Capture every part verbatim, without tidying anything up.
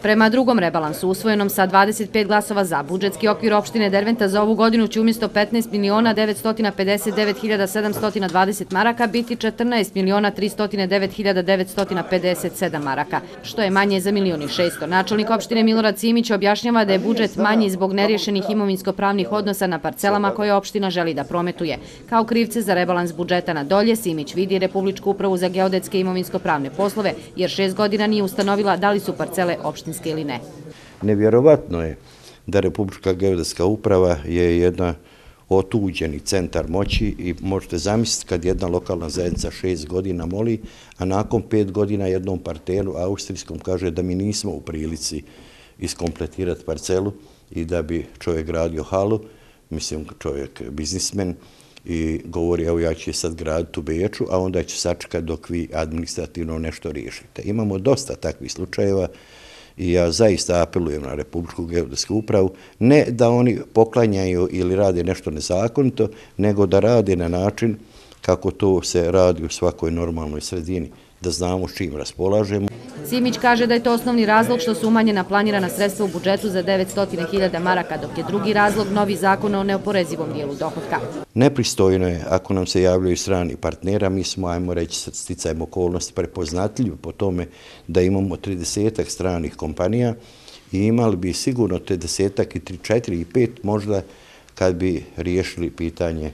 Prema drugom rebalansu, usvojenom sa dvadeset pet glasova za, budžetski okvir opštine Derventa za ovu godinu će umjesto petnaest miliona devetsto pedeset devet hiljada sedamsto dvadeset maraka biti četrnaest miliona tristo devet hiljada devetsto pedeset sedam maraka, što je manje za milion i šesto. Načelnik opštine Milorad Simić objašnjava da je budžet manji zbog neriješenih imovinsko-pravnih odnosa na parcelama koje opština želi da prometuje. Kao krivce za rebalans budžeta na dolje, Simić vidi Republičku upravu za geodetske imovinsko-pravne poslove, jer šest godina nije ustanovila da li su parcele opštinske ili ne. Nevjerovatno je da Republička geodetska uprava je jedna otuđeni centar moći i možete zamisliti kad jedna lokalna zajednica šest godina moli, a nakon pet godina jednom parteru austrijskom kaže da mi nismo u prilici iskompletirati parcelu i da bi čovjek gradio halu, mislim čovjek biznismen, i govori evo ja ću je sad graditi u Beču, a onda ću sačekati dok vi administrativno nešto riješite. Imamo dosta takvih slučajeva i ja zaista apelujem na Republičku geodetsku upravu, ne da oni poklanjaju ili rade nešto nezakonito, nego da rade na način kako to se radi u svakoj normalnoj sredini, da znamo s čim raspolažemo. Simić kaže da je to osnovni razlog što su umanjena planirana sredstva u budžetu za devetsto hiljada maraka, dok je drugi razlog novi zakon o neoporezivom dijelu dohotka. Nepristojno je ako nam se javljaju strani partnera, mi smo, ajmo reći, sad sticajem okolnosti prepoznatljivi po tome da imamo tridesetak stranih kompanija i imali bi sigurno tridesetak i tri, četiri i pet možda kad bi riješili pitanje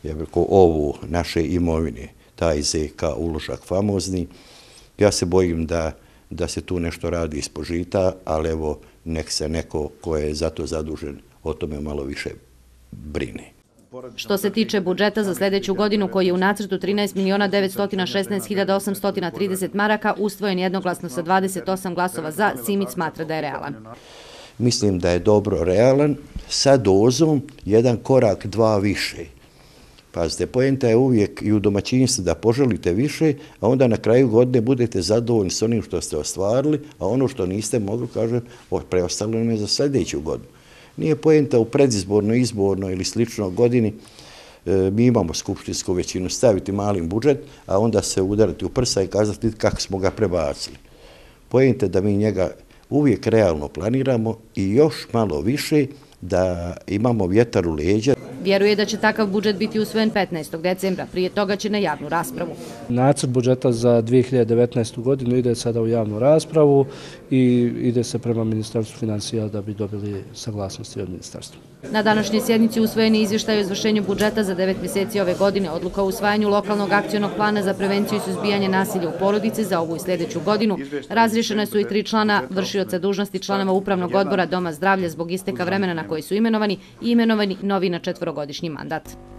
ovu naše imovine, taj Z K uložak famozni. Ja se bojim da da se tu nešto radi ispod žita, ali evo nek se neko ko je za to zadužen o tome malo više brine. Što se tiče budžeta za sljedeću godinu, koji je u nacrtu trinaest miliona devetsto šesnaest hiljada osamsto trideset maraka, usvojen jednoglasno sa dvadeset osam glasova za, Simić smatra da je realan. Mislim da je dobro realan, sa dozom jedan korak, dva više. Pazite, poenta je uvijek i u domaćinstvu da poželite više, a onda na kraju godine budete zadovoljni s onim što ste ostvarili, a ono što niste mogli, kažem, preostalo nam je za sljedeću godinu. Nije poenta u predizbornoj, izbornoj ili sličnoj godini, mi imamo skupštinsku većinu, staviti malim budžet, a onda se udariti u prsa i kazati kako smo ga prebacili. Poenta je da mi njega uvijek realno planiramo i još malo više da imamo vjetar u leđa. Vjeruje da će takav budžet biti usvojen petnaestog decembra, prije toga će na javnu raspravu. Nacrt budžeta za dvije hiljade devetnaestu. godinu ide sada u javnu raspravu i ide se prema Ministarstvu financija da bi dobili saglasnosti od ministarstva. Na današnjoj sjednici usvojen je izvještaj o izvršenju budžeta za devet mjeseci ove godine, odluka o usvajanju lokalnog akcionog plana za prevenciju i suzbijanje nasilja u porodici za ovu i sljedeću godinu. Razriješene su i tri člana vršioca dužnosti članova Upravnog odbora Doma zdravlja zbog isteka vremena na koji su imenovani i imenovani novi na četvorogodišnji mandat.